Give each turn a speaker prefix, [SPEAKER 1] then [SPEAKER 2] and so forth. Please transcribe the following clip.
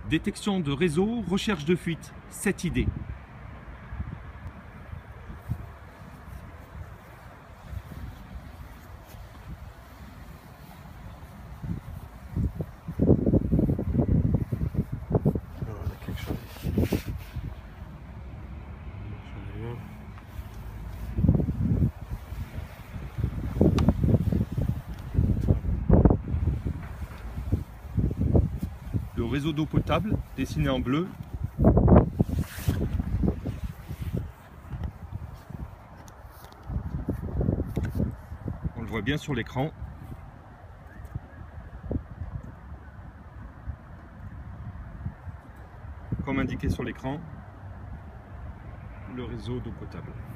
[SPEAKER 1] Détection de réseau, recherche de fuite, 7 idées.
[SPEAKER 2] Alors, on a quelque chose ici. J'en ai un.
[SPEAKER 1] Le réseau d'eau potable, dessiné en bleu. On le voit bien sur l'écran. Comme indiqué sur l'écran, le réseau d'eau potable.